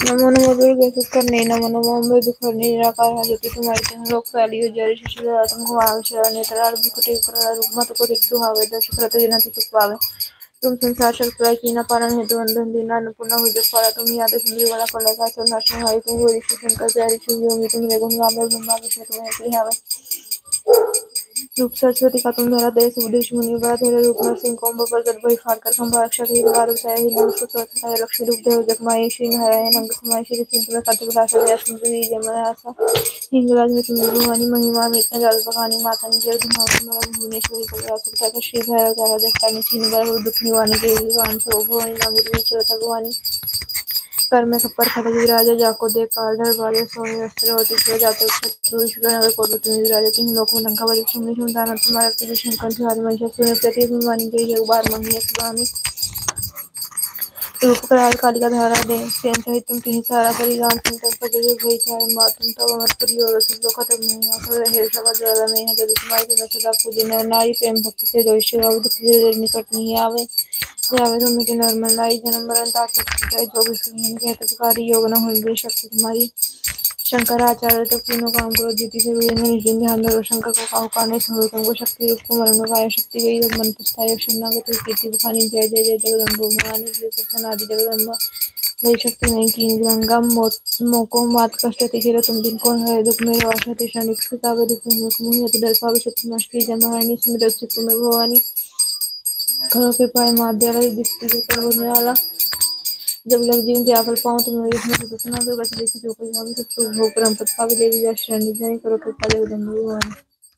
नमो नमो दुर्गे सुकन्ये नमो नमो अम्बे दुःखहरणे निराकार ज्योति तुम्हारे चरण रोग फैली जय शिशु तुम घुमावे शरण नेत्र बिकुटे रूप को सुहावे दश प्रति दिन सुख पावे तुम संसार शक्ति की न पारण हेतु अंधन दीना अन्नपूर्णा हुई पारा तुम याद सुंदरी वाला पड़ा का नाशन हरि तुम हो ऋषि शंकर जय ऋषि योगी तुम रे गुण गावे ब्रह्मा विष्णु तुम्हें हावे रूप सरस्वती का तुम धरा देश विदेश मुनि बड़ा तेरे रूप में सिंह कोम्ब पर गद वही फाड़ कर खंभा रक्षा की द्वार उठाए ही नमस्ते स्वच्छता लक्ष्मी रूप देव जगमाये श्री नारायण नंद कुमार श्री सिंह काटि विलास व्यास सुंदरी जय आसा हिंगराज में तुम भवानी महिमा में इतने जाल भवानी माता ने जय धुमावती भुवनेश्वरी को सुखता का श्री भैरव तारा जगता ने छीन बर दुख निवानी देवी वान सो भवानी नामुरी चौथा भवानी कर में खप्पर खड़े विराजे जाको देख काल धर बाले सोने अस्त्र होती छे जाते शत्रु विश्व को तुम विराजे तीन लोक में लंका वाली सुमनि सुनताना तुम्हारा तुझे शंकर सुहारी महिषा सुने प्रति भवानी जय एक बार मंगी स्वामी रूप कराल कालिका धारा दे सेन सहित तुम कहीं सारा परिगान संकर सजगे भई चाहे मातुम तब अमर पुरी और सब खत्म नहीं आखिर रहे सभा ज्वाला में है जब तुम्हारी मैं सदा पूजे नर नारी प्रेम भक्ति से दोषी और दुख से निकट नहीं आवे जावे तुम के नॉर्मल लाई जन्म मरण ताकत है जो भी सुन के पुकारी योग न हो शक्ति तुम्हारी शंकराचार्य तो तीनों काम करो जीती से हुए निर्जन ध्यान धरो शंकर को काहू काने सुनो तुमको शक्ति रूप को मरण गाय शक्ति गई मन पुस्ताय शरणागत कीर्ति बखानी जय जय जय जगदम्बो भवानी श्री कृष्ण आदि जगदम्बा वही शक्ति नहीं की गंगा मोको मात कष्ट तिथिर तुम दिन कौन है दुख में वाषा तिषा निक्षिता वे दुख मुख मुहि अति दर्पा विशक्ति नष्टि जमहानी स्मृत चित्त में भवानी करो कृपाय माध्यालय दिखती के करने वाला जब लग जीवन त्यागल पाऊँ तो मेरे इसमें सुदर्शना तो बच देखी जो कोई भावी सब भोग परम पत्ता भी देवी जा शरण जाए करो कृपा जगदम्बा भवानी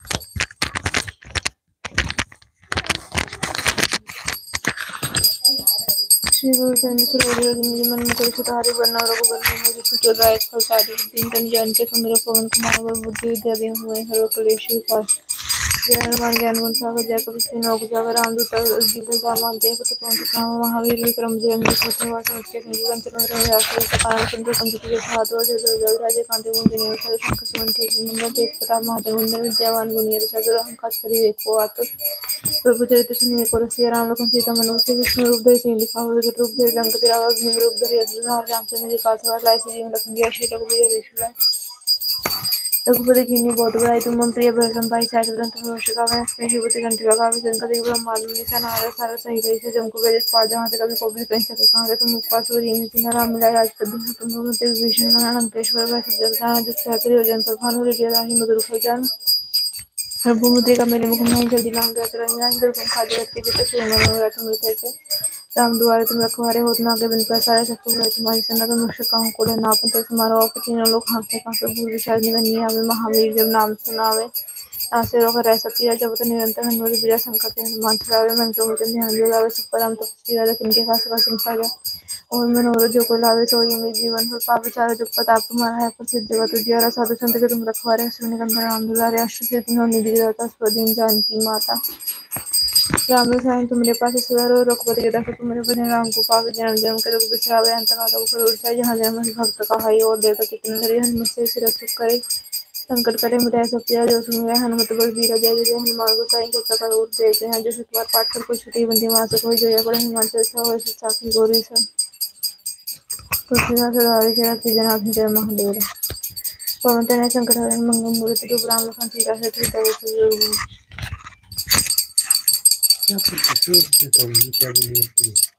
श्री गुरु चरण सरोज रजनी मन मुकुर सुधारि बरनउँ रघुबर बिमल जसु जो दायक फल साधु दीन तन जानिके सुमिरौ पवन कुमार बल बुद्धि विद्या देहु मोहि हरो कलेश विकार जय हनुमान ज्ञान गुण सागर जय कपि तीनों उपजागर रामदूत अवधूत दामान जय कुछ पवन कुमार महावीर विक्रम जय निवास मुझके जीवन चरण रहे आश्रय सकाल चंद्र संकट के हाथ और जय जय राजे कांति मुंज निवास शंकर सुमन के नंदन तेज प्रताप महादेव विद्यावान गुणियर सागर अहंकार करि एक को आतुर प्रभु चरित्र सुनिए को रसिया राम लखन सीता मनोज विष्णु रूप धरि सिंह दिखा रूप धरि लंक तिरावा भीम रूप धरि असुर रामचंद्र जी काठवा लाए श्री लक्ष्मण श्री रघुवीर विष्णु रघुपति कीन्ही बहुत बड़ाई तुम मम प्रिय भरतम भाई सागर ग्रंथ घोषिका में शिवति घंटी लगा शंकर ब्रह्मांड निशा नारद सारद सहित ऐसे जमको वेद पाद जहाँ तक कभी कोई कहीं सके कहाँ तुम उपवास जी राम मिला राजपद तुम विभीषण लंकेश्वर वह सब जगह जो सहते योजन पर भानु हृदय राही मधुर फल भूमुद्रिका मेरे मुख में जल्दी मांग गया तरंगा दुर्गम खाद्य व्यक्ति के तस्वीर मनोरथ मृत से राम दुआरे तुम रखवारे होत ना के बिन प्रसार सकते हुए तुम्हारी सन्ना तुम मुझसे कहूँ कोड़े नापन तक समारोह के तीनों लोग हाँकते कांपे भूल विचार निवन नहीं आवे महावीर जब नाम सुनावे आसे रोग रह सकती है जब तो निरंतर हनुमत बिना संकट हनुमान छुड़ावे मन को वचन ध्यान लगावे सब परम तपस्वी राजा तिनके खास का संसार और मनोरथ जो को लावे सोई में जीवन पर पाप चार जुग प्रताप तुम्हारा है प्रसिद्ध जगत उजियारा साधु संत के तुम रखवारे सुनि कंधर राम दुलारे अष्ट सिद्धि निधि दाता स्वदीन जानकी माता राम रसायन तुम्हारे पास ईश्वर और रघुपति के दास तुम्हारे बने राम को पावे जन्म जन्म के दुख बिसरावे अंत काल ऊपर उठाए जहाँ जन्म भक्त कहाई और देवता कितने धरि हनुमत से सिर सुख करे संकट करे मिटाए सब प्यार जो सुन हनुमत बल बीरा जय जय हनुमान गोसाई के प्रकार और देते हैं जो सतवार पाठ कर कोई छुट्टी बंदी मास कोई जया करे हनुमान चालीसा हो शिक्षा की गौरी सा तुलसीदास सदारि जय जनार्दन जय महादेव पवन तनय संकट हरण मंगल मूर्ति रूप राम लखन सीता सहित क्या